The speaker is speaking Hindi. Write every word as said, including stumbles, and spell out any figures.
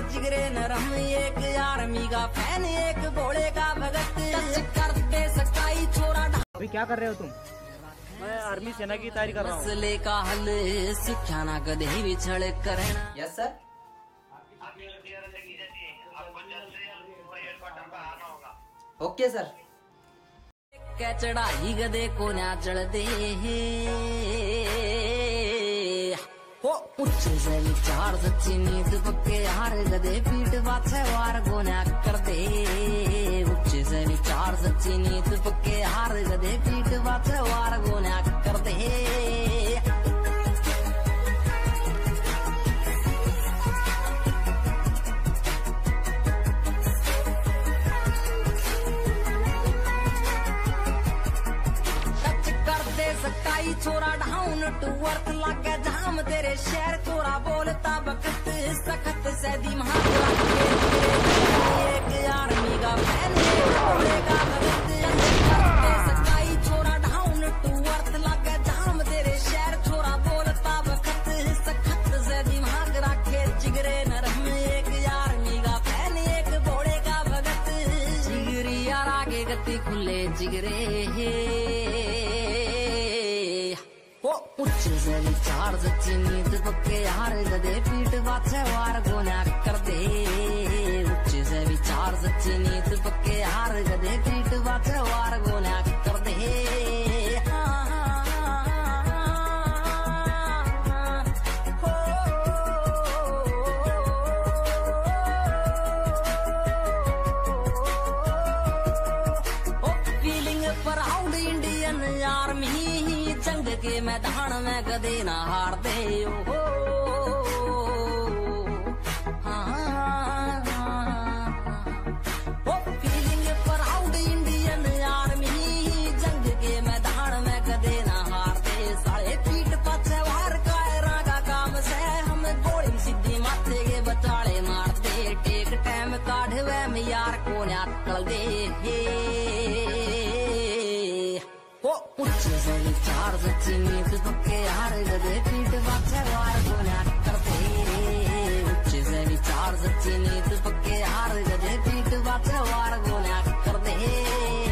जिगरे नरम, एक आर्मी का फैन, एक घोड़े का भगत, टच करते सकाई छोरा। अभी क्या कर रहे हो तुम? मैं आर्मी सेना की तैयारी कर रहा हूँ। मसले का हल शिक्षा ना कदे बिछड़ करना। Yes sir. Okay sir. क्या चढ़ाई गदे को ना चढ़ दे हो, उच्च से विचार सच्ची नीत पक्के हार गदे पीठ पाछे वार को ना कर दे। उच्च से विचार सच्ची नीत पक्के हार गदे पीठ पाछे वार को ना कर दे। सकाई छोरा डाउन टू अर्थ लागे जाम तेरे शहर छोरा बोलता बखत सखत से दिमाग एक आर्मी का फैन, एक घोड़े का भगत, करते सकाई छोरा डाउन टू अर्थ लागे जाम तेरे शहर छोरा बोलता बखत सखत से दिमाग रखे जिगरे नरम, एक आर्मी का फैन, एक घोड़े का भगत, जिगरी यार आगे गति खुले जिगरे उच्च से विचार सच्ची नीत पक्के हार गदे पीठ पाछे वार को ना कर दे। उच्च से विचार सच्ची नीत पक्के हार गदे पीठ पाछे वार को ना कर दे। फीलिंग प्राउड इंडियन आर्मी, जंग के मैदान में कदे ना हार दे हो। फीलिंग प्राउड इंडियन आर्मी, जंग के मैदान में कदे ना हार दे। सारे पीठ पाछे वार कायरा का काम से हम गोली सीधी माथे के बचाले मार दे। टेक टाइम काढ़वे में यार को ना टल दे। उच्च से विचार सच्ची नीत पक्के हार गदे पीठ